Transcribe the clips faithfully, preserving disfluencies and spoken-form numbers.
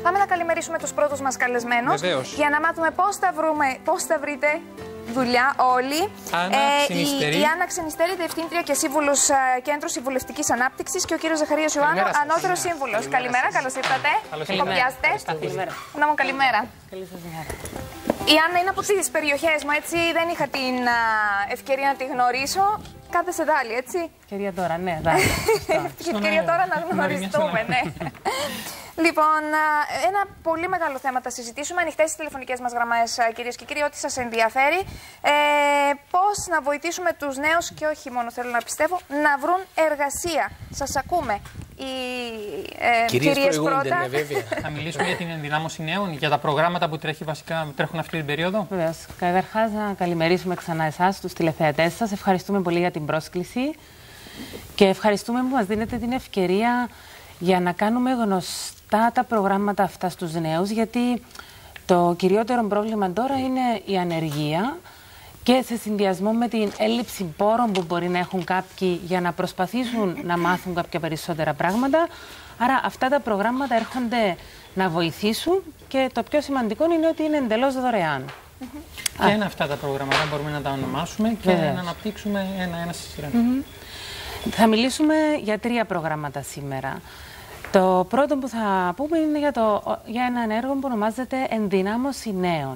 Πάμε να καλημερίσουμε τους πρώτους μας καλεσμένους. Βεβαίως. Για να μάθουμε πώς θα βρούμε, πώς θα βρείτε δουλειά όλοι. Άννα Ξενιστερή. η, η Άννα Ξενιστερή, Διευθύντρια και Σύμβουλος uh, Κέντρου Συμβουλευτικής Ανάπτυξης, και ο κύριος Ζαχαρίας Ιωάννου, Ανώτερος Σύμβουλος. Καλημέρα, καλώς ήρθατε. Κοπιάστε. Καλημέρα. Να μου καλημέρα. Καλή σας μέρα. Η Άννα είναι από τις περιοχές μου, έτσι. Δεν είχα την uh, ευκαιρία να τη γνωρίσω. Κάθεσε δάλι, έτσι. Ευκαιρία τώρα, ναι, δάλι. Ευκαιρία τώρα να γνωριστούμε, ναι. Λοιπόν, ένα πολύ μεγάλο θέμα θα συζητήσουμε. Ανοιχτές τις τηλεφωνικές μας γραμμές, κυρίες και κύριοι, ό,τι σας ενδιαφέρει. Ε, πώς να βοηθήσουμε τους νέους, και όχι μόνο θέλω να πιστεύω, να βρουν εργασία. Σας ακούμε. Οι ε, κυρίες, κυρίες πρώτα. Ναι, βέβαια. Θα μιλήσουμε για την ενδυνάμωση νέων, για τα προγράμματα που τρέχει, βασικά, τρέχουν αυτή την περίοδο. Βεβαίως. Καταρχάς, να καλημερίσουμε ξανά εσάς, τους τηλεθεατές σας. Ευχαριστούμε πολύ για την πρόσκληση και ευχαριστούμε που μας δίνετε την ευκαιρία για να κάνουμε γνωστά τα προγράμματα αυτά στους νέους, γιατί το κυριότερο πρόβλημα τώρα είναι η ανεργία και σε συνδυασμό με την έλλειψη πόρων που μπορεί να έχουν κάποιοι για να προσπαθήσουν να μάθουν κάποια περισσότερα πράγματα. Άρα αυτά τα προγράμματα έρχονται να βοηθήσουν και το πιο σημαντικό είναι ότι είναι εντελώς δωρεάν. Mm-hmm. Ποια είναι αυτά τα προγράμματα, μπορούμε να τα ονομάσουμε και Βεβαίως. να αναπτύξουμε ένα-ένα στη σειρά. Mm-hmm. Θα μιλήσουμε για τρία προγράμματα σήμερα. Το πρώτο που θα πούμε είναι για, το, για ένα έργο που ονομάζεται Ενδυνάμωση Νέων.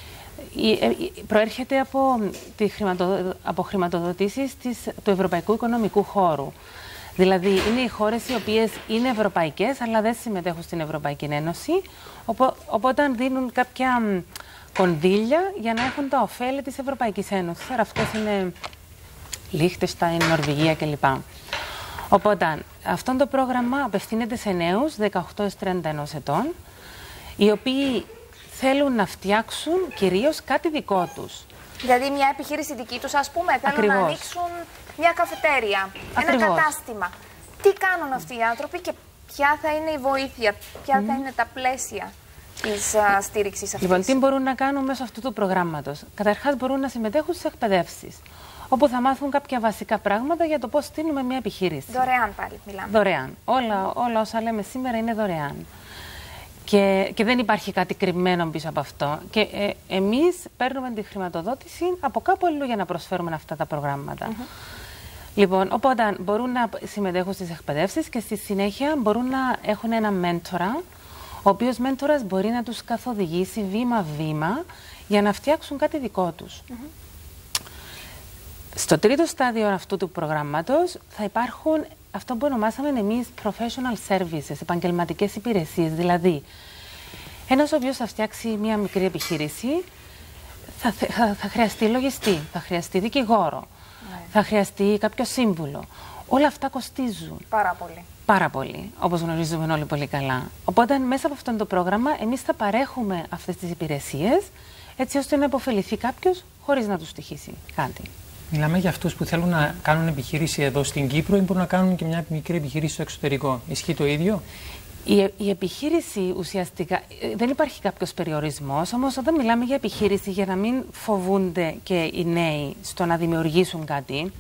Προέρχεται από, τη χρηματοδο... από χρηματοδοτήσεις της... του Ευρωπαϊκού Οικονομικού Χώρου. Δηλαδή, είναι οι χώρες οι οποίες είναι ευρωπαϊκές, αλλά δεν συμμετέχουν στην Ευρωπαϊκή Ένωση, οπό... οπότε δίνουν κάποια κονδύλια για να έχουν τα ωφέλη της Ευρωπαϊκής Ένωσης. Άρα αυτές είναι Λίχτενστάιν, Νορβηγία κλπ. Οπότε, αυτό το πρόγραμμα απευθύνεται σε νέους δεκαοκτώ έως τριάντα ενός ετών, οι οποίοι θέλουν να φτιάξουν κυρίως κάτι δικό τους. Δηλαδή μια επιχείρηση δική τους, ας πούμε, θέλουν Ακριβώς. να ανοίξουν μια καφετέρια, Ακριβώς. ένα κατάστημα. Τι κάνουν αυτοί οι άνθρωποι και ποια θα είναι η βοήθεια, ποια mm. θα είναι τα πλαίσια της uh, στήριξης αυτής. Λοιπόν, τι μπορούν να κάνουν μέσω αυτού του προγράμματος. Καταρχάς μπορούν να συμμετέχουν στις εκπαιδεύσεις, όπου θα μάθουν κάποια βασικά πράγματα για το πώς στείλουμε μια επιχείρηση. Δωρεάν πάλι μιλάμε. Δωρεάν. Όλα, όλα όσα λέμε σήμερα είναι δωρεάν. Και, και δεν υπάρχει κάτι κρυμμένο πίσω από αυτό. Και ε, εμείς παίρνουμε τη χρηματοδότηση από κάπου αλλού για να προσφέρουμε αυτά τα προγράμματα. Mm-hmm. Λοιπόν, οπότε μπορούν να συμμετέχουν στις εκπαιδεύσεις και στη συνέχεια μπορούν να έχουν ένα μέντορα, ο οποίος μέντορας μπορεί να τους καθοδηγήσει βήμα-βήμα για να φτιάξουν κάτι δικό τους. Mm-hmm. Στο τρίτο στάδιο αυτού του προγράμματος θα υπάρχουν αυτό που ονομάσαμε εμείς professional services, επαγγελματικές υπηρεσίες. Δηλαδή, ένας ο οποίος θα φτιάξει μια μικρή επιχείρηση θα, θα, θα χρειαστεί λογιστή, θα χρειαστεί δικηγόρο, ναι. θα χρειαστεί κάποιο σύμβουλο. Όλα αυτά κοστίζουν. Πάρα πολύ. Πάρα πολύ, όπως γνωρίζουμε όλοι πολύ καλά. Οπότε, μέσα από αυτό το πρόγραμμα, εμείς θα παρέχουμε αυτές τις υπηρεσίες, έτσι ώστε να υποφεληθεί κάποιος χωρίς να του στοιχήσει κάτι. Μιλάμε για αυτούς που θέλουν να κάνουν επιχείρηση εδώ στην Κύπρο ή μπορούν να κάνουν και μια μικρή επιχείρηση στο εξωτερικό. Ισχύει το ίδιο? Η, η επιχείρηση ουσιαστικά δεν υπάρχει κάποιος περιορισμός, όμως όταν μιλάμε για επιχείρηση, για να μην φοβούνται και οι νέοι στο να δημιουργήσουν κάτι,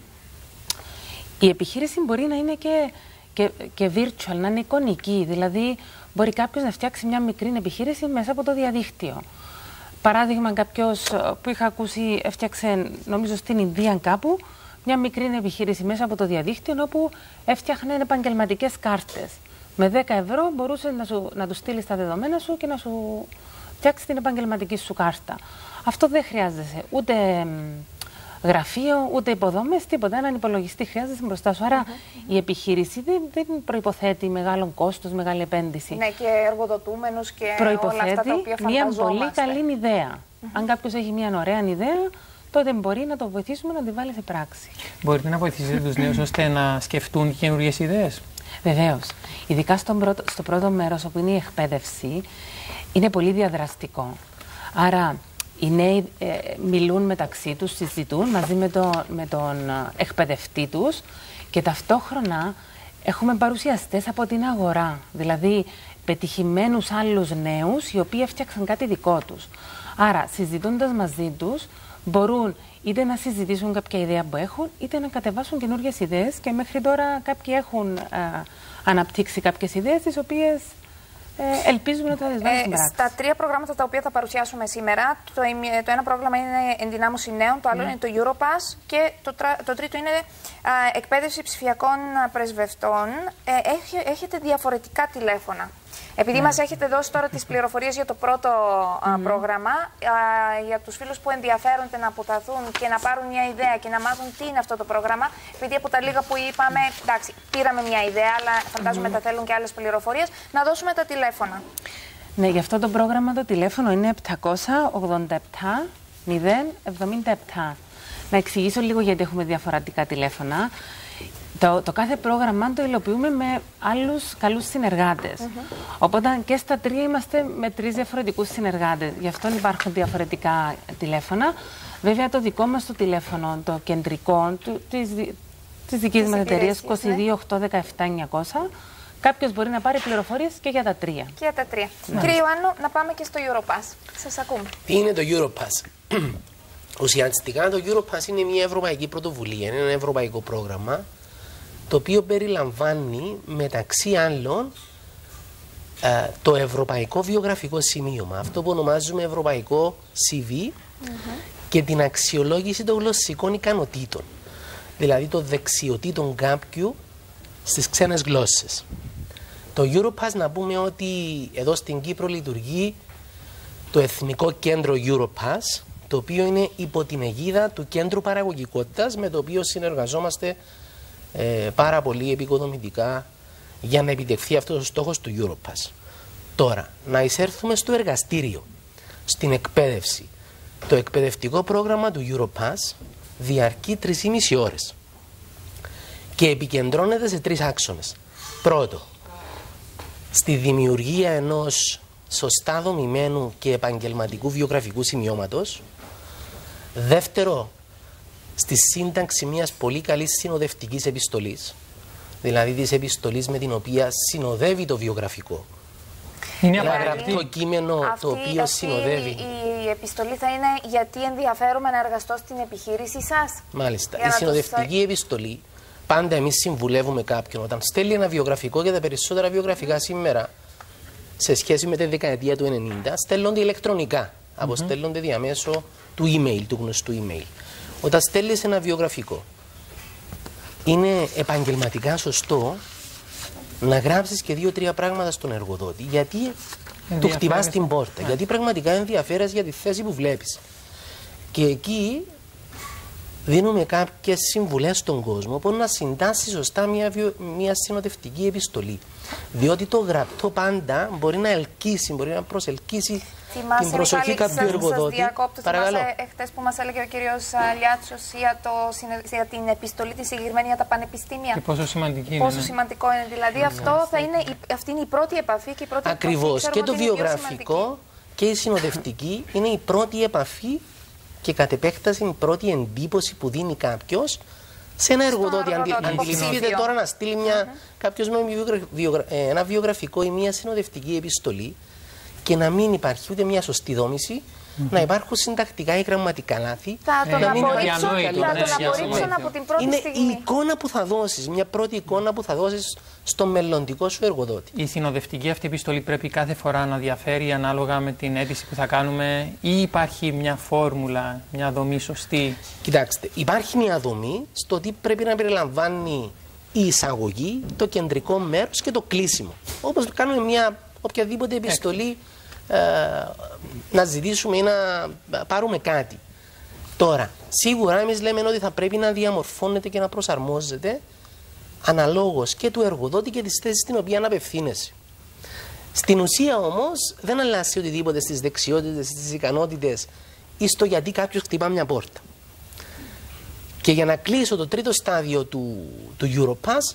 η επιχείρηση μπορεί να είναι και, και, και virtual, να είναι εικονική. Δηλαδή, μπορεί κάποιος να φτιάξει μια μικρή επιχείρηση μέσα από το διαδίκτυο. Παράδειγμα, κάποιος που είχα ακούσει έφτιαξε, νομίζω στην Ινδία κάπου, μια μικρή επιχείρηση μέσα από το διαδίκτυο, όπου έφτιαχνε επαγγελματικές κάρτες. Με δέκα ευρώ μπορούσε να, σου, να του στείλει τα δεδομένα σου και να σου φτιάξει την επαγγελματική σου κάρτα. Αυτό δεν χρειάζεσαι ούτε γραφείο, ούτε υποδομές, τίποτα. Έναν υπολογιστή χρειάζεσαι μπροστά σου. Άρα mm-hmm. η επιχείρηση δεν, δεν προϋποθέτει μεγάλο κόστος, μεγάλη επένδυση. Ναι, και εργοδοτούμενους και προϋποθέτει όλα αυτά τα οποία φανταζόμαστε. Μια πολύ καλή ιδέα. Mm-hmm. Αν κάποιος έχει μια ωραία ιδέα, τότε μπορεί να το βοηθήσουμε να τη βάλει σε πράξη. Μπορείτε να βοηθήσετε τους νέους ώστε να σκεφτούν καινούργιες ιδέες? Βεβαίως. Ειδικά στον πρώτο, στο πρώτο μέρος, όπου είναι η εκπαίδευση, είναι πολύ διαδραστικό. Άρα, οι νέοι ε, μιλούν μεταξύ τους, συζητούν μαζί με, το, με τον εκπαιδευτή τους και ταυτόχρονα έχουμε παρουσιαστές από την αγορά. Δηλαδή, πετυχημένους άλλους νέους οι οποίοι έφτιαξαν κάτι δικό τους. Άρα, συζητώντας μαζί τους, μπορούν είτε να συζητήσουν κάποια ιδέα που έχουν, είτε να κατεβάσουν καινούργιες ιδέες, και μέχρι τώρα κάποιοι έχουν α, αναπτύξει κάποιες ιδέες τις οποίες Ε, ελπίζουμε να τα δεσμεύσουμε στην πράξη. Στα τρία προγράμματα τα οποία θα παρουσιάσουμε σήμερα, το, το ένα πρόγραμμα είναι ενδυνάμωση νέων, το άλλο mm. είναι το Europass και το, το τρίτο είναι α, εκπαίδευση ψηφιακών πρεσβευτών. Ε, έχ, έχετε διαφορετικά τηλέφωνα. Επειδή mm. μας έχετε δώσει τώρα τις πληροφορίες για το πρώτο α, mm. πρόγραμμα, α, για τους φίλους που ενδιαφέρονται να αποταθούν και να πάρουν μια ιδέα και να μάθουν τι είναι αυτό το πρόγραμμα, επειδή από τα λίγα που είπαμε, εντάξει, πήραμε μια ιδέα, αλλά φαντάζομαι mm. θα θέλουν και άλλες πληροφορίες, να δώσουμε τα τηλέφωνα. Ναι, για αυτό το πρόγραμμα το τηλέφωνο είναι επτακόσια ογδόντα επτά μηδέν εβδομήντα επτά. Να εξηγήσω λίγο γιατί έχουμε διαφορετικά τηλέφωνα. Το, το κάθε πρόγραμμα το υλοποιούμε με άλλους καλούς συνεργάτες. Mm-hmm. Οπότε και στα τρία είμαστε με τρεις διαφορετικούς συνεργάτες. Γι' αυτό υπάρχουν διαφορετικά τηλέφωνα. Βέβαια το δικό μας το τηλέφωνο, το κεντρικό του, της, της δικής μας εταιρείας, είκοσι δύο οκτώ δεκαεπτά εννιακόσια, κάποιος μπορεί να πάρει πληροφορίες και για τα τρία. Και για τα τρία. Ναι. Κύριε Ιωάννου, να πάμε και στο Europass. Σας ακούμε. Τι είναι το Europass? Ουσιαστικά το Europass είναι μια ευρωπαϊκή πρωτοβουλία, είναι ένα ευρωπαϊκό πρόγραμμα, το οποίο περιλαμβάνει μεταξύ άλλων ε, το ευρωπαϊκό βιογραφικό σημείωμα, αυτό που ονομάζουμε ευρωπαϊκό σι βι, mm-hmm. και την αξιολόγηση των γλωσσικών ικανοτήτων, δηλαδή των δεξιοτήτων κάποιου στις ξένες γλώσσες. Το Europass, να πούμε ότι εδώ στην Κύπρο λειτουργεί το Εθνικό Κέντρο Europass, το οποίο είναι υπό την αιγίδα του Κέντρου Παραγωγικότητας, με το οποίο συνεργαζόμαστε ε, πάρα πολύ επικοδομητικά για να επιτευχθεί αυτός ο στόχος του Europass. Τώρα, να εισέρθουμε στο εργαστήριο, στην εκπαίδευση. Το εκπαιδευτικό πρόγραμμα του Europass διαρκεί τρεις και μισή ώρες και επικεντρώνεται σε τρεις άξονες. Πρώτο, στη δημιουργία ενός σωστά δομημένου και επαγγελματικού βιογραφικού σημειώματος. Δεύτερο, στη σύνταξη μιας πολύ καλής συνοδευτικής επιστολής, δηλαδή της επιστολής με την οποία συνοδεύει το βιογραφικό. Είναι ένα γραπτό κείμενο αυτή, το οποίο αυτή συνοδεύει. Η επιστολή θα είναι γιατί ενδιαφέρομαι να εργαστώ στην επιχείρησή σας. Μάλιστα. Η συνοδευτική το... επιστολή, πάντα εμείς συμβουλεύουμε κάποιον όταν στέλνει ένα βιογραφικό, και τα περισσότερα βιογραφικά σήμερα, σε σχέση με τη δεκαετία του ενενήντα, στέλνονται ηλεκτρονικά. Mm-hmm. Αποστέλλονται διαμέσω του email, του γνωστού email. Όταν στέλνεις ένα βιογραφικό, είναι επαγγελματικά σωστό να γράψεις και δύο-τρία πράγματα στον εργοδότη. Γιατί του χτυπάς την πόρτα. Yeah. Γιατί πραγματικά ενδιαφέρεσαι για τη θέση που βλέπεις. Και εκεί δίνουμε κάποιες συμβουλές στον κόσμο πώς να συντάσει σωστά μια, βιο... μια συνοδευτική επιστολή. Διότι το γραπτό πάντα μπορεί να ελκύσει, μπορεί να προσελκύσει θυμάσαι, την προσοχή Μιχάλη, κάποιου εργοδότη. Σας διακόπτω, Παρακαλώ. Εχθές που μας έλεγε ο κύριος Λιάτσος για, το, για την επιστολή τη συγκεκριμένη για τα πανεπιστήμια. Και πόσο σημαντική είναι. Πόσο ναι. σημαντικό είναι. Δηλαδή mm. αυτό θα είναι, αυτή είναι η πρώτη επαφή και η πρώτη Ακριβώς. Και το βιογραφικό και η συνοδευτική είναι η πρώτη επαφή και κατ' επέκταση η πρώτη εντύπωση που δίνει κάποιος σε ένα εργοδότη. Αντιληφθείτε τώρα να στείλει μια, mm-hmm. κάποιος με βιογρα... ένα βιογραφικό ή μια συνοδευτική επιστολή και να μην υπάρχει ούτε μια σωστή δόμηση, mm-hmm. να υπάρχουν συντακτικά ή γραμματικά λάθη. Θα τον απορρίψω από την πρώτη είναι στιγμή. Είναι η εικόνα που θα δώσεις, μια πρώτη εικόνα που θα δώσεις στο μελλοντικό σου εργοδότη. Η συνοδευτική αυτή επιστολή πρέπει κάθε φορά να διαφέρει ανάλογα με την αίτηση που θα κάνουμε, ή υπάρχει μια φόρμουλα, μια δομή σωστή? Κοιτάξτε, υπάρχει μια δομή στο τι πρέπει να περιλαμβάνει η εισαγωγή, το κεντρικό μέρος και το κλείσιμο. Όπως κάνουμε μια οποιαδήποτε επιστολή ε, να ζητήσουμε ή να πάρουμε κάτι. Τώρα, σίγουρα εμείς λέμε ότι θα πρέπει να διαμορφώνεται και να προσαρμόζεται αναλόγως και του εργοδότη και της θέσης στην οποία απευθύνεσαι. Στην ουσία όμως δεν αλλάζει οτιδήποτε στις δεξιότητες, στις ικανότητες ή στο γιατί κάποιος χτυπά μια πόρτα. Και για να κλείσω, το τρίτο στάδιο του, του Europass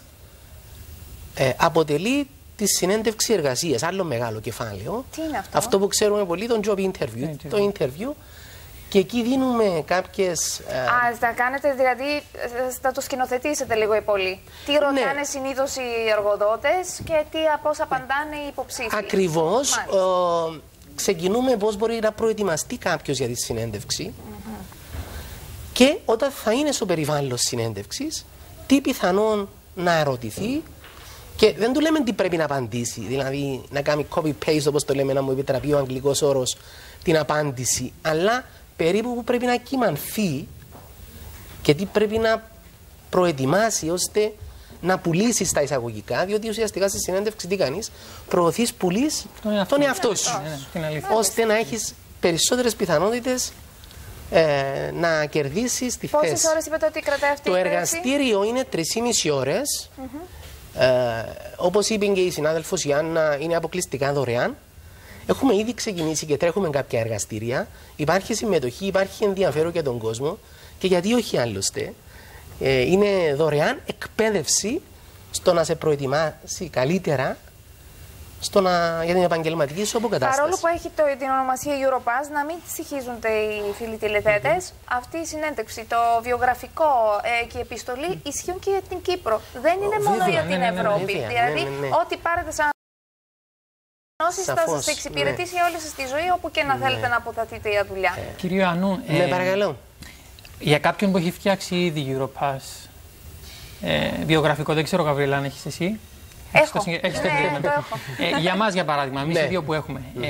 ε, αποτελεί τη συνέντευξη εργασίας, άλλο μεγάλο κεφάλαιο. Τι είναι αυτό? Αυτό που ξέρουμε πολύ, το job interview, interview. το interview. Και εκεί δίνουμε κάποιες... Α, θα κάνετε, δηλαδή, θα το σκηνοθετήσετε λίγο ή πολύ. Τι ρωτάνε ναι. συνήθως οι εργοδότες και τι, πώς απαντάνε οι υποψήφοι. Ακριβώς. Ε, ξεκινούμε πώς μπορεί να προετοιμαστεί κάποιος για τη συνέντευξη. Mm-hmm. Και όταν θα είναι στο περιβάλλον συνέντευξης, τι πιθανόν να ερωτηθεί Και δεν του λέμε τι πρέπει να απαντήσει, δηλαδή να κάνει copy-paste, όπως το λέμε, να μου επιτραπεί ο αγγλικός όρος, την απάντηση, αλλά περίπου που πρέπει να κυμανθεί και τι πρέπει να προετοιμάσει ώστε να πουλήσει στα εισαγωγικά, διότι ουσιαστικά στη συνέντευξη τι κάνεις, προωθείς, πουλείς τον εαυτό σου, ώστε να έχεις περισσότερες πιθανότητες ε, να κερδίσεις τη θέση. Πόσες ώρες είπατε ότι κρατάει αυτή η Το θέση? εργαστήριο είναι τρεις και μισή ώρες. Mm-hmm. ε, όπως είπε και η συνάδελφος η Άννα, είναι αποκλειστικά δωρεάν. Έχουμε ήδη ξεκινήσει και τρέχουμε κάποια εργαστήρια. Υπάρχει συμμετοχή, υπάρχει ενδιαφέρον για τον κόσμο και γιατί όχι άλλωστε. Ε, είναι δωρεάν εκπαίδευση στο να σε προετοιμάσει καλύτερα στο να, για την επαγγελματική σου αποκατάσταση. Παρόλο που έχει το, την ονομασία Europass, να μην συγχύζονται οι φίλοι τηλεθέτες, mm-hmm. αυτή η συνέντευξη, το βιογραφικό ε, και η επιστολή ισχύουν και για την Κύπρο. Δεν είναι μόνο βέβαια, για την ναι, ναι, Ευρώπη. ναι, ναι, δηλαδή, ναι, ναι, ναι. ό,τι πάρετε σαν γνώσεις θα σας εξυπηρετήσει ναι. όλη σας τη ζωή, όπου και να ναι. θέλετε να αποθαθείτε για δουλειά. Ε, Κύριο Ανού, ναι, ε, παρακαλώ. Για κάποιον που έχει φτιάξει ήδη Europass, ε, βιογραφικό, δεν ξέρω, Γαβρίλα, αν έχεις εσύ. Έχω. Έχεις το ναι, το έχω. Ε, για μας, για παράδειγμα, εμείς ναι. οι δύο που έχουμε, ε,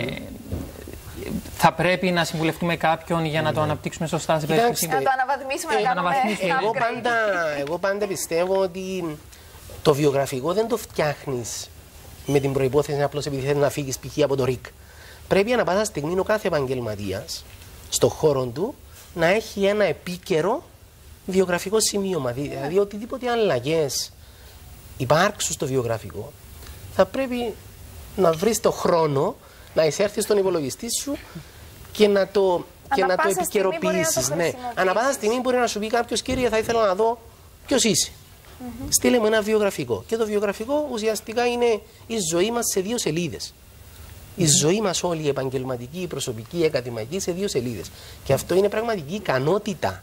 θα πρέπει να συμβουλευτούμε κάποιον για να το αναπτύξουμε σωστά σε περίπτωση. Να το αναβαθμίσουμε, ε, να κάνουμε εγώ πάντα, εγώ πάντα πιστεύω ότι το βιογραφικό δεν το φτιάχνεις με την προϋπόθεση απλώς επειδή θέλει να φύγεις π.χ. από το ΡΙΚ. Πρέπει ανά πάσα στιγμή ο κάθε επαγγελματίας στον χώρο του να έχει ένα επίκαιρο βιογραφικό σημείωμα. Δηλαδή, οτιδήποτε αλλαγές υπάρξουν στο βιογραφικό, θα πρέπει να βρεις το χρόνο να εισέρθεις στον υπολογιστή σου και να το, και να το επικαιροποιήσεις. Ναι. Ανά πάσα στιγμή μπορεί να σου πει κάποιος, κύριε, θα ήθελα να δω ποιος είσαι. Mm-hmm. Στείλε μου ένα βιογραφικό. Και το βιογραφικό ουσιαστικά είναι η ζωή μας σε δύο σελίδες. Η mm-hmm. ζωή μας όλη, η επαγγελματική, η προσωπική, η ακαδημαϊκή, σε δύο σελίδες. Και αυτό είναι πραγματική ικανότητα.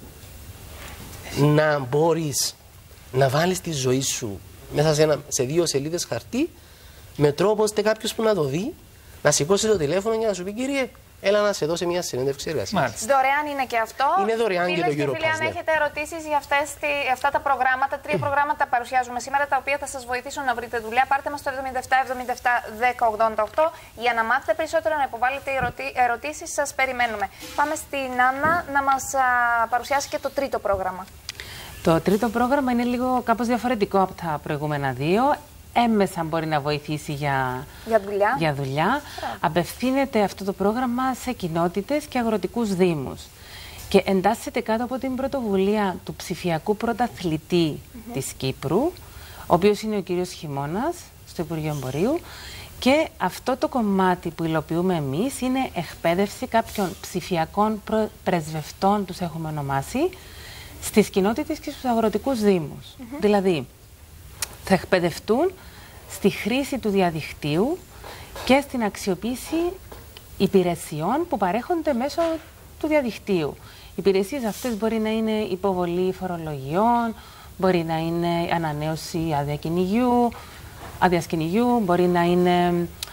Να μπορείς να βάλεις τη ζωή σου μέσα σε, ένα, σε δύο σελίδες χαρτί με τρόπο ώστε κάποιος που να το δει να σηκώσει το τηλέφωνο και να σου πει, κύριε, έλα να σε δώσει μια συνέντευξη εργασίας. Δωρεάν είναι και αυτό. Είναι δωρεάν και το Europass. Φίλοι, αν ναι. έχετε ερωτήσεις για αυτές, αυτά τα προγράμματα, τρία προγράμματα παρουσιάζουμε σήμερα, τα οποία θα σας βοηθήσουν να βρείτε δουλειά. Πάρτε μας στο εβδομήντα επτά εβδομήντα επτά δέκα ογδόντα οκτώ για να μάθετε περισσότερο, να υποβάλλετε ερωτήσεις. Σας περιμένουμε. Πάμε στην Άννα να μας παρουσιάσει και το τρίτο πρόγραμμα. Το τρίτο πρόγραμμα είναι λίγο κάπως διαφορετικό από τα προηγούμενα δύο. Έμμεσα μπορεί να βοηθήσει για, για δουλειά. Για δουλειά. Απευθύνεται αυτό το πρόγραμμα σε κοινότητες και αγροτικούς δήμους. Και εντάσσεται κάτω από την πρωτοβουλία του ψηφιακού πρωταθλητή mm-hmm. της Κύπρου, ο οποίος είναι ο κύριος Χειμώνας, στο Υπουργείο Εμπορίου. Και αυτό το κομμάτι που υλοποιούμε εμείς είναι εκπαίδευση κάποιων ψηφιακών πρεσβευτών, τους έχουμε ονομάσει, στις κοινότητες και στους αγροτικούς δήμους. Mm-hmm. Δηλαδή, θα εκπαιδευτούν στη χρήση του διαδικτύου και στην αξιοποίηση υπηρεσιών που παρέχονται μέσω του διαδικτύου. Οι υπηρεσίες αυτές μπορεί να είναι υποβολή φορολογιών, μπορεί να είναι ανανέωση άδεια κυνηγιού, άδειας κυνηγιού, μπορεί να είναι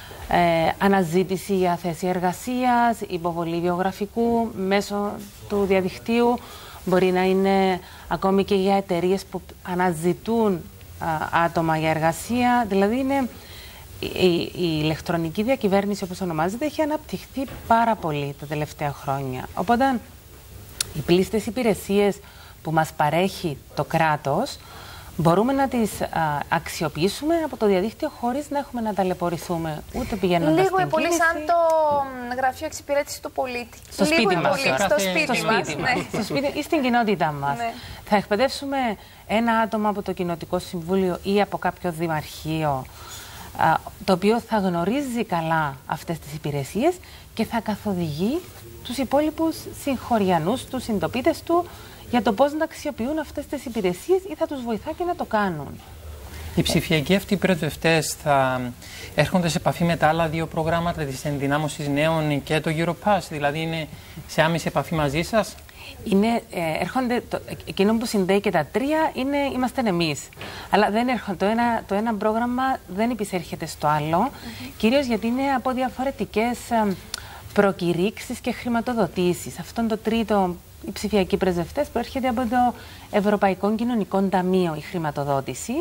ε, αναζήτηση για θέση εργασίας, υποβολή βιογραφικού μέσω του διαδικτύου, μπορεί να είναι ακόμη και για εταιρείες που αναζητούν άτομα για εργασία. Δηλαδή είναι η, η ηλεκτρονική διακυβέρνηση, όπως ονομάζεται, έχει αναπτυχθεί πάρα πολύ τα τελευταία χρόνια. Οπότε οι πλήστες υπηρεσίες που μας παρέχει το κράτος μπορούμε να τις α, αξιοποιήσουμε από το διαδίκτυο χωρίς να έχουμε να ταλαιπωρηθούμε ούτε πηγαίνοντας λίγο ή πολύ σαν το γραφείο εξυπηρέτηση του πολίτη. Στο λίγο σπίτι μας. Πολύ, στο σπίτι, στο μας, σπίτι μας. ναι. Στο σπίτι ή στην κοινότητά μας. Ναι. Θα εκπαιδεύσουμε ένα άτομο από το Κοινοτικό Συμβούλιο ή από κάποιο δημαρχείο, α, το οποίο θα γνωρίζει καλά αυτές τις υπηρεσίες και θα καθοδηγεί τους υπόλοιπους συγχωριανούς, τους συντοπίτες του, για το πώς να αξιοποιούν αυτές τις υπηρεσίες ή θα τους βοηθά και να το κάνουν. Οι ψηφιακοί αυτοί πρεσβευτές θα έρχονται σε επαφή με τα άλλα δύο προγράμματα της ενδυνάμωσης νέων και το Europass, δηλαδή είναι σε άμεση επαφή μαζί σας. Είναι, ε, έρχονται, το, εκείνο που συνδέει και τα τρία είναι, είμαστε εμείς. Αλλά δεν έρχονται, το ένα, το ένα πρόγραμμα δεν επισέρχεται στο άλλο, mm-hmm. κυρίως γιατί είναι από διαφορετικές ε, προκηρύξεις και χρηματοδοτήσεις. Αυτό το τρίτο, οι ψηφιακοί πρεσβευτές, προέρχεται από το Ευρωπαϊκό Κοινωνικό Ταμείο η χρηματοδότηση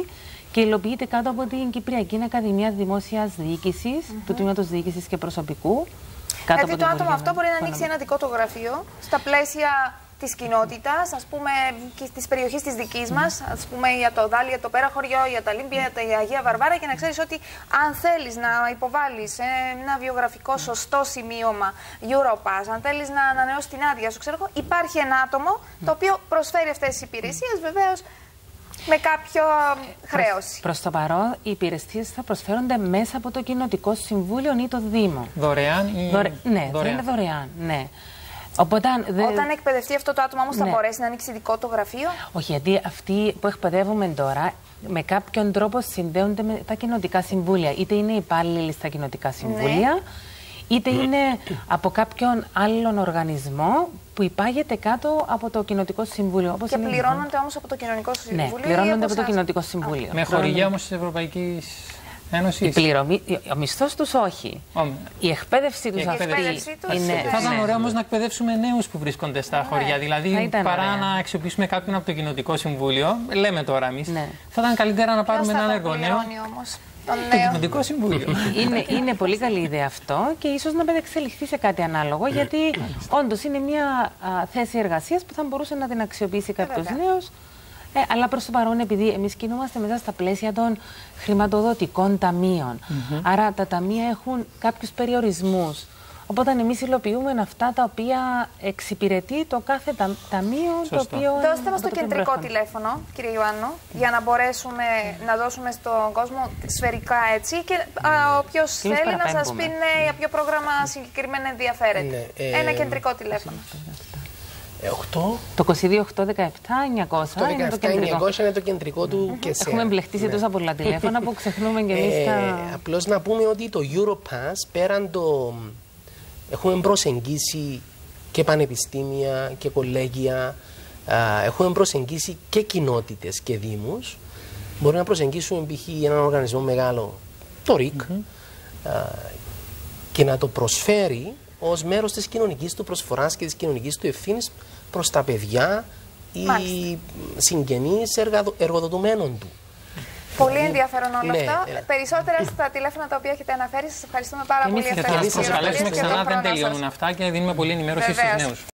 και υλοποιείται κάτω από την Κυπριακή Ακαδημία Δημόσιας Διοίκησης, mm-hmm. του Τμήματος Διοίκησης και Προσωπικού. Γιατί το άτομο αυτό μπορεί να ανοίξει ένα δικό του γραφείο στα πλαίσια της κοινότητας, ας πούμε, και της περιοχής της δικής μας, ας πούμε για το Δάλι, για το Πέρα Χωριό, για τα Λίμπια, για τα Αγία Βαρβάρα, και να ξέρεις ότι αν θέλεις να υποβάλεις ένα βιογραφικό σωστό σημείωμα Europass, αν θέλεις να ανανεώσεις την άδεια σου, ξέρω εγώ, υπάρχει ένα άτομο το οποίο προσφέρει αυτές τις υπηρεσίες, βεβαίως με κάποιο χρέωση. Προς το παρόν, οι υπηρεσίες θα προσφέρονται μέσα από το Κοινοτικό Συμβούλιο ή το Δήμο. Δωρεάν ή... Δωρε... Ναι, δωρεάν. θα είναι δωρεάν, ναι. Οπότε, δε... Όταν εκπαιδευτεί αυτό το άτομο όμως, ναι, θα μπορέσει να ανοίξει δικό του γραφείο. Όχι, γιατί αυτοί που εκπαιδεύουμε τώρα με κάποιον τρόπο συνδέονται με τα κοινοτικά συμβούλια. Είτε είναι υπάλληλοι στα κοινοτικά συμβούλια, ναι, είτε είναι από κάποιον άλλον οργανισμό που υπάγεται κάτω από το Κοινοτικό Συμβούλιο. Όπως και είναι... πληρώνονται όμως από το Κοινωνικό Συμβούλιο. Ναι, πληρώνονται από το Κοινοτικό Συμβούλιο. Με χορηγία όμως της Ευρωπαϊκής Ένωσης. Η πληρωμή, ο μισθός τους όχι. Oh. Η εκπαίδευση τους αυτή είναι. Θα ήταν ωραίο όμως να εκπαιδεύσουμε νέους που βρίσκονται στα ναι. χωριά. Δηλαδή, παρά ωραία. να αξιοποιήσουμε κάποιον από το Κοινοτικό Συμβούλιο, λέμε τώρα εμείς, ναι. θα ήταν καλύτερα να πάρουμε έναν εργονέο. Το Κοινοτικό Συμβούλιο. είναι, είναι πολύ καλή ιδέα αυτό και ίσως να μεταξελιχθεί σε κάτι ανάλογο, γιατί όντως είναι μια α, θέση εργασίας που θα μπορούσε να την αξιοποιήσει κάποιος νέος. Ε, αλλά προς το παρόν, επειδή εμείς κινούμαστε μέσα στα πλαίσια των χρηματοδοτικών ταμείων, mm-hmm. άρα τα ταμεία έχουν κάποιους περιορισμούς. Οπότε εμείς υλοποιούμε αυτά τα οποία εξυπηρετεί το κάθε τα, ταμείο. Το οποίο δώστε μας το, το κεντρικό τηλέφωνο, κύριε Ιωάννου, για να μπορέσουμε να δώσουμε στον κόσμο σφαιρικά έτσι. Και όποιος θέλει να σας πει ναι, για ποιο πρόγραμμα συγκεκριμένα ενδιαφέρεται. Ναι, ε, Ένα κεντρικό τηλέφωνο. οκτώ. Το είκοσι δύο οκτώ δεκαεπτά εννιακόσια το είναι το κεντρικό. εννιακόσια είναι το κεντρικό του mm-hmm. και σε. Έχουμε μπλεχτεί σε ναι. τόσα πολλά τηλέφωνα που ξεχνούμε κι εμείς τα... Ε, απλώς να πούμε ότι το Europass, πέραν το... Έχουμε προσεγγίσει και πανεπιστήμια και κολέγια, α, έχουμε προσεγγίσει και κοινότητες και δήμους. Μπορούμε να προσεγγίσουμε π.χ. έναν οργανισμό μεγάλο, το ΡΙΚ, mm-hmm. α, και να το προσφέρει ως μέρος της κοινωνικής του προσφοράς και της κοινωνικής του ευθύνης προς τα παιδιά ή Μάλιστα. συγγενείς εργαδο, εργοδοτουμένων του. Πολύ ενδιαφέρον όλο ναι, αυτό. Ναι. Περισσότερα στα τηλέφωνα τα οποία έχετε αναφέρει. Σας ευχαριστούμε πάρα πολύ. Εμείς θα σας προσκαλέσουμε ξανά, δεν τελειώνουν αυτά και δίνουμε πολλή ενημέρωση στους νέους.